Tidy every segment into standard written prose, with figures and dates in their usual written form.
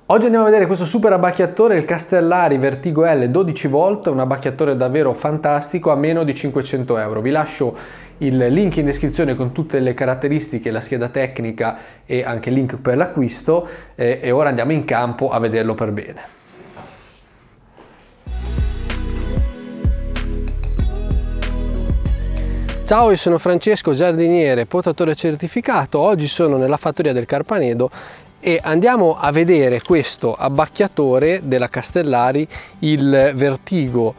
Oggi andiamo a vedere questo super abbacchiatore, il Castellari Vertigo L 12 volt, un abbacchiatore davvero fantastico a meno di 500 euro. Vi lascio il link in descrizione con tutte le caratteristiche, la scheda tecnica e anche il link per l'acquisto e ora andiamo in campo a vederlo per bene. Ciao, io sono Francesco, giardiniere, potatore certificato. Oggi sono nella fattoria del Carpanedo e andiamo a vedere questo abbacchiatore della Castellari, il Vertigo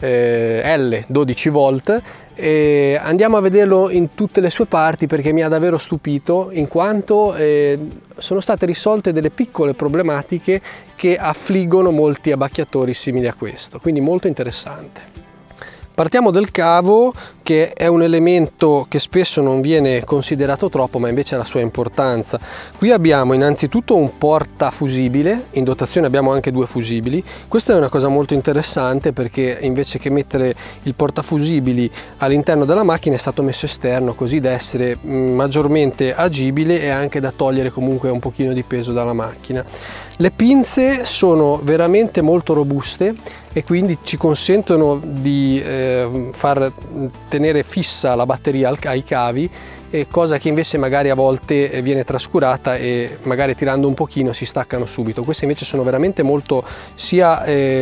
L 12 volt. E andiamo a vederlo in tutte le sue parti perché mi ha davvero stupito, in quanto sono state risolte delle piccole problematiche che affliggono molti abbacchiatori simili a questo, quindi molto interessante. Partiamo dal cavo, che è un elemento che spesso non viene considerato troppo, ma invece ha la sua importanza. Qui abbiamo innanzitutto un portafusibile, in dotazione abbiamo anche due fusibili. Questa è una cosa molto interessante perché invece che mettere il portafusibili all'interno della macchina è stato messo esterno, così da essere maggiormente agibile e anche da togliere comunque un pochino di peso dalla macchina. Le pinze sono veramente molto robuste e quindi ci consentono di far tenere fissa la batteria ai cavi, cosa che invece magari a volte viene trascurata e magari tirando un pochino si staccano subito. Queste invece sono veramente molto sia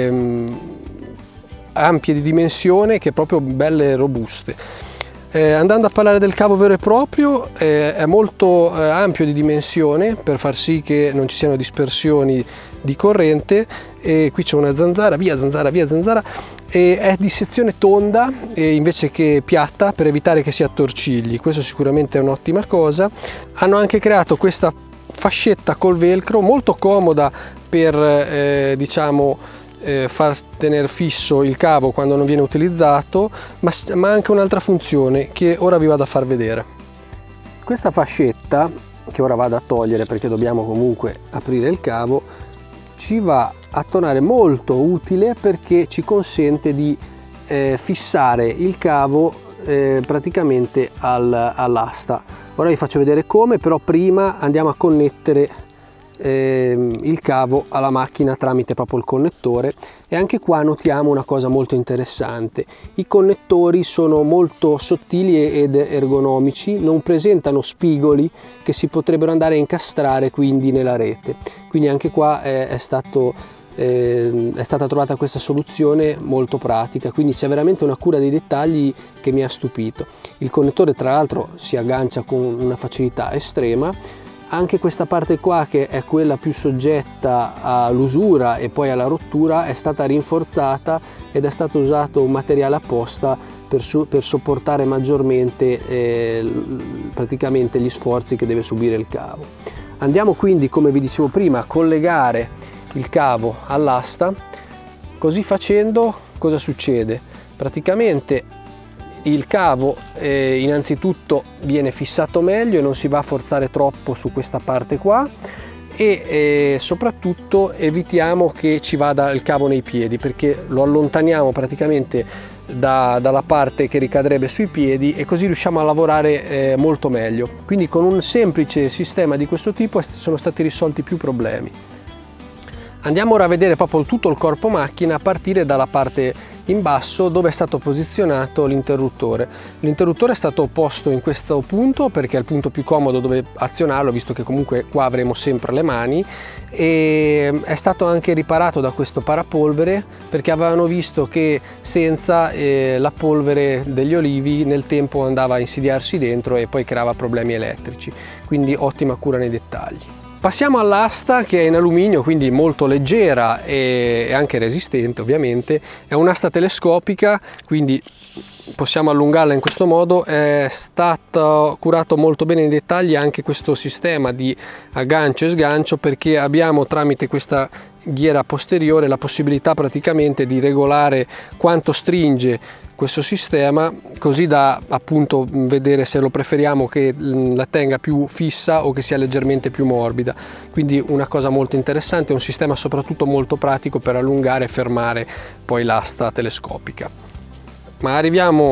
ampie di dimensione che proprio belle e robuste. Andando a parlare del cavo vero e proprio, è molto ampio di dimensione per far sì che non ci siano dispersioni di corrente, e qui c'è una zanzara, via zanzara, via zanzara, e è di sezione tonda invece che piatta per evitare che si attorcigli. Questo sicuramente è un'ottima cosa. Hanno anche creato questa fascetta col velcro molto comoda per far tenere fisso il cavo quando non viene utilizzato, ma anche un'altra funzione che ora vi vado a far vedere. Questa fascetta, che ora vado a togliere perché dobbiamo comunque aprire il cavo, ci va a tornare molto utile perché ci consente di fissare il cavo praticamente all'asta. Ora vi faccio vedere come, però prima andiamo a connettere il cavo alla macchina tramite proprio il connettore, e anche qua notiamo una cosa molto interessante: i connettori sono molto sottili ed ergonomici, non presentano spigoli che si potrebbero andare a incastrare quindi nella rete, quindi anche qua è stata trovata questa soluzione molto pratica, quindi c'è veramente una cura dei dettagli che mi ha stupito. Il connettore tra l'altro si aggancia con una facilità estrema. Anche questa parte qua, che è quella più soggetta all'usura e poi alla rottura, è stata rinforzata ed è stato usato un materiale apposta per sopportare maggiormente praticamente gli sforzi che deve subire il cavo. Andiamo quindi, come vi dicevo prima, a collegare il cavo all'asta. Così facendo cosa succede? Praticamente il cavo innanzitutto viene fissato meglio e non si va a forzare troppo su questa parte qua, e soprattutto evitiamo che ci vada il cavo nei piedi, perché lo allontaniamo praticamente dalla parte che ricadrebbe sui piedi, e così riusciamo a lavorare molto meglio. Quindi con un semplice sistema di questo tipo sono stati risolti più problemi. Andiamo ora a vedere proprio tutto il corpo macchina, a partire dalla parte in basso dove è stato posizionato l'interruttore. L'interruttore è stato posto in questo punto perché è il punto più comodo dove azionarlo, visto che comunque qua avremo sempre le mani, e è stato anche riparato da questo parapolvere perché avevano visto che senza la polvere degli olivi nel tempo andava a insidiarsi dentro e poi creava problemi elettrici, quindi ottima cura nei dettagli. Passiamo all'asta, che è in alluminio, quindi molto leggera e anche resistente ovviamente. È un'asta telescopica, quindi possiamo allungarla in questo modo. È stato curato molto bene nei dettagli anche questo sistema di aggancio e sgancio, perché abbiamo tramite questa ghiera posteriore la possibilità praticamente di regolare quanto stringe questo sistema, così da appunto vedere se lo preferiamo che la tenga più fissa o che sia leggermente più morbida. Quindi una cosa molto interessante, un sistema soprattutto molto pratico per allungare e fermare poi l'asta telescopica. Ma arriviamo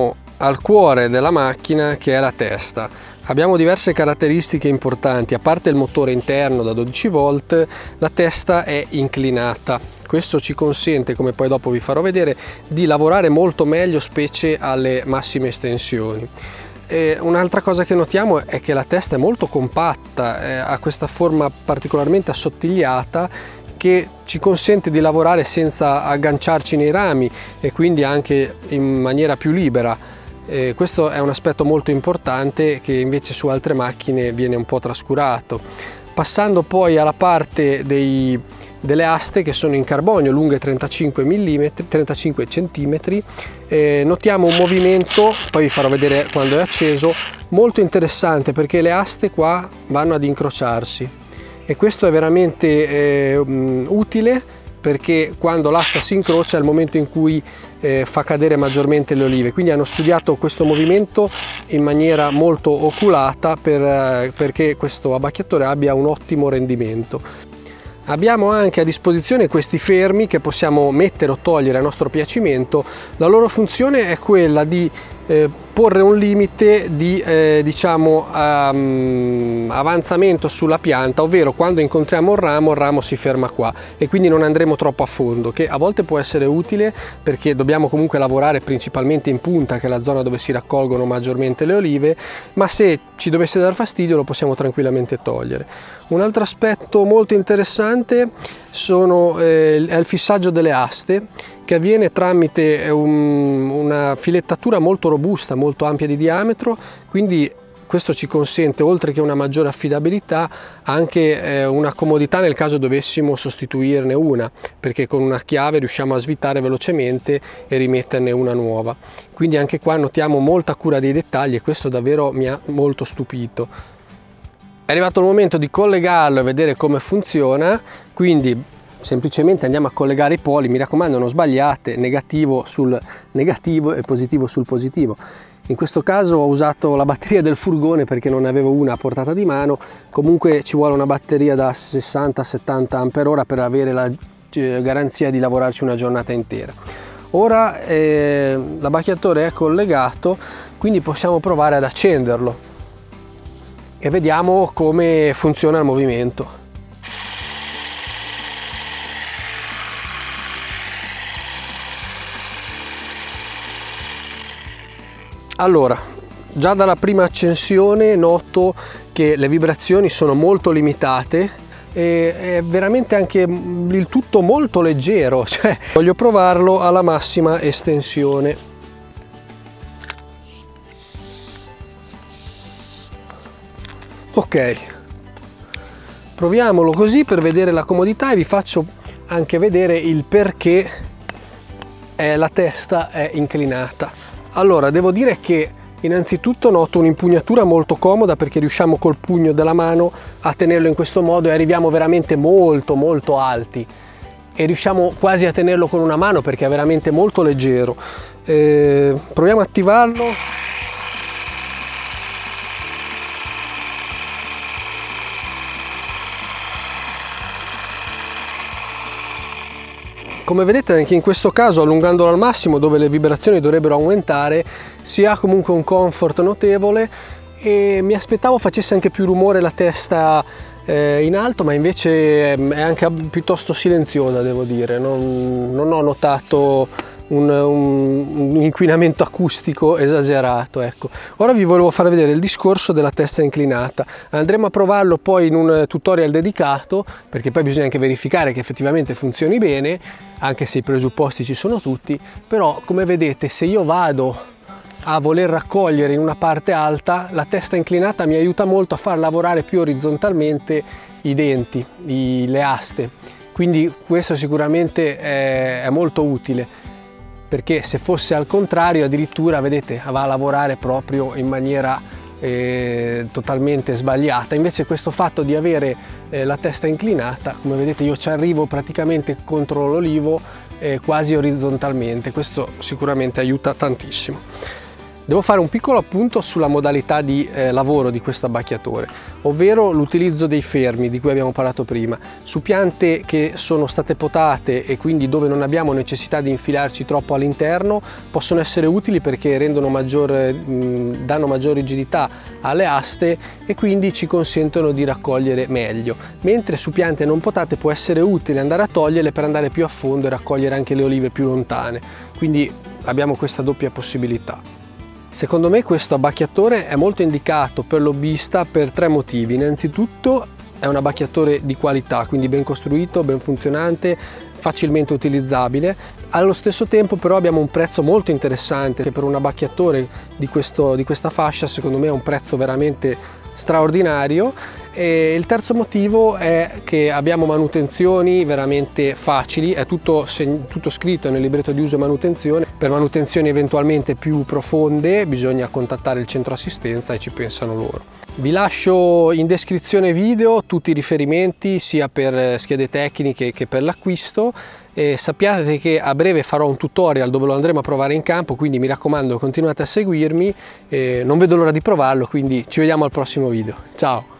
al cuore della macchina, che è la testa. Abbiamo diverse caratteristiche importanti. A parte il motore interno da 12 volt, la testa è inclinata. Questo ci consente, come poi dopo vi farò vedere, di lavorare molto meglio, specie alle massime estensioni. Un'altra cosa che notiamo è che la testa è molto compatta, ha questa forma particolarmente assottigliata che ci consente di lavorare senza agganciarci nei rami e quindi anche in maniera più libera. Questo è un aspetto molto importante che invece su altre macchine viene un po' trascurato. Passando poi alla parte delle aste, che sono in carbonio, lunghe 35 cm, notiamo un movimento, poi vi farò vedere quando è acceso, molto interessante, perché le aste qua vanno ad incrociarsi e questo è veramente utile, perché quando l'asta si incrocia è il momento in cui fa cadere maggiormente le olive. Quindi hanno studiato questo movimento in maniera molto oculata perché questo abbacchiatore abbia un ottimo rendimento. Abbiamo anche a disposizione questi fermi che possiamo mettere o togliere a nostro piacimento. La loro funzione è quella di porre un limite di avanzamento sulla pianta, ovvero quando incontriamo il ramo si ferma qua e quindi non andremo troppo a fondo, che a volte può essere utile perché dobbiamo comunque lavorare principalmente in punta, che è la zona dove si raccolgono maggiormente le olive, ma se ci dovesse dar fastidio lo possiamo tranquillamente togliere. Un altro aspetto molto interessante è il fissaggio delle aste, che avviene tramite una filettatura molto robusta, molto ampia di diametro, quindi questo ci consente, oltre che una maggiore affidabilità, anche una comodità nel caso dovessimo sostituirne una, perché con una chiave riusciamo a svitare velocemente e rimetterne una nuova. Quindi anche qua notiamo molta cura dei dettagli e questo davvero mi ha molto stupito. È arrivato il momento di collegarlo e vedere come funziona, quindi semplicemente andiamo a collegare i poli. Mi raccomando, non sbagliate, negativo sul negativo e positivo sul positivo. In questo caso ho usato la batteria del furgone perché non ne avevo una a portata di mano. Comunque ci vuole una batteria da 60-70 Ah per avere la garanzia di lavorarci una giornata intera. Ora l'abbacchiatore è collegato, quindi possiamo provare ad accenderlo e vediamo come funziona il movimento. Allora, già dalla prima accensione noto che le vibrazioni sono molto limitate e è veramente anche il tutto molto leggero, cioè voglio provarlo alla massima estensione. Ok, proviamolo così per vedere la comodità e vi faccio anche vedere il perché la testa è inclinata. Allora, devo dire che innanzitutto noto un'impugnatura molto comoda perché riusciamo col pugno della mano a tenerlo in questo modo e arriviamo veramente molto alti e riusciamo quasi a tenerlo con una mano perché è veramente molto leggero. Proviamo a attivarlo. Come vedete anche in questo caso, allungandolo al massimo dove le vibrazioni dovrebbero aumentare, si ha comunque un comfort notevole e mi aspettavo facesse anche più rumore la testa in alto, ma invece è anche piuttosto silenziosa, devo dire. Non ho notato un inquinamento acustico esagerato, ecco. Ora vi volevo far vedere il discorso della testa inclinata. Andremo a provarlo poi in un tutorial dedicato, perché poi bisogna anche verificare che effettivamente funzioni bene, anche se i presupposti ci sono tutti. Però come vedete, se io vado a voler raccogliere in una parte alta, la testa inclinata mi aiuta molto a far lavorare più orizzontalmente i denti, le aste, quindi questo sicuramente è molto utile, perché se fosse al contrario addirittura, vedete, va a lavorare proprio in maniera totalmente sbagliata. Invece questo fatto di avere la testa inclinata, come vedete io ci arrivo praticamente contro l'olivo quasi orizzontalmente, questo sicuramente aiuta tantissimo. Devo fare un piccolo appunto sulla modalità di lavoro di questo abbacchiatore, ovvero l'utilizzo dei fermi di cui abbiamo parlato prima. Su piante che sono state potate e quindi dove non abbiamo necessità di infilarci troppo all'interno, possono essere utili perché danno maggior rigidità alle aste e quindi ci consentono di raccogliere meglio, mentre su piante non potate può essere utile andare a toglierle per andare più a fondo e raccogliere anche le olive più lontane, quindi abbiamo questa doppia possibilità. Secondo me questo abbacchiatore è molto indicato per l'hobbista per 3 motivi. Innanzitutto è un abbacchiatore di qualità, quindi ben costruito, ben funzionante, facilmente utilizzabile. Allo stesso tempo però abbiamo un prezzo molto interessante, che per un abbacchiatore di questa fascia secondo me è un prezzo veramente straordinario. E il terzo motivo è che abbiamo manutenzioni veramente facili, è tutto scritto nel libretto di uso e manutenzione. Per manutenzioni eventualmente più profonde bisogna contattare il centro assistenza e ci pensano loro. Vi lascio in descrizione video tutti i riferimenti sia per schede tecniche che per l'acquisto, e sappiate che a breve farò un tutorial dove lo andremo a provare in campo, quindi mi raccomando continuate a seguirmi, non vedo l'ora di provarlo, quindi ci vediamo al prossimo video. Ciao!